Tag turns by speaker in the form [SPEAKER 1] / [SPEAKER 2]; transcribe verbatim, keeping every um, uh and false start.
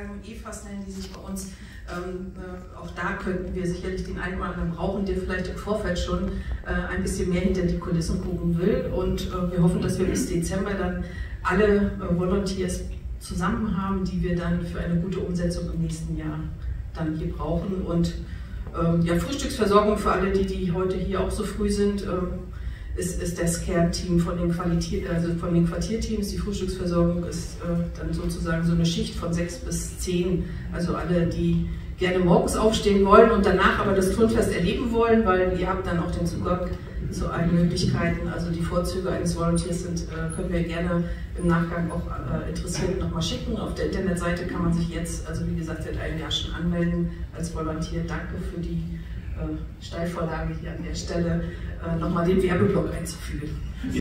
[SPEAKER 1] Tagen E F A S nennen die sich bei uns. Ähm, äh, auch da könnten wir sicherlich den einen oder anderen brauchen, der vielleicht im Vorfeld schon äh, ein bisschen mehr hinter die Kulissen gucken will. Und äh, wir hoffen, dass wir bis Dezember dann alle äh, Volunteers zusammen haben, die wir dann für eine gute Umsetzung im nächsten Jahr dann hier brauchen. Und ähm, ja, Frühstücksversorgung für alle, die, die heute hier auch so früh sind, ähm, ist, ist das Kernteam von den, Qualität, also von den Quartierteams. Die Frühstücksversorgung ist äh, dann sozusagen so eine Schicht von sechs bis zehn. Also alle, die gerne morgens aufstehen wollen und danach aber das Turnfest erleben wollen, weil ihr habt dann auch den Zugang zu allen Möglichkeiten. Also die Vorzüge eines Volunteers sind, äh, können wir gerne im Nachgang auch äh, Interessierten nochmal schicken. Auf der Internetseite kann man sich jetzt, also wie gesagt, seit einem Jahr schon anmelden als Volunteer. Danke für die äh, Steilvorlage hier an der Stelle, äh, nochmal den Werbeblock einzufügen.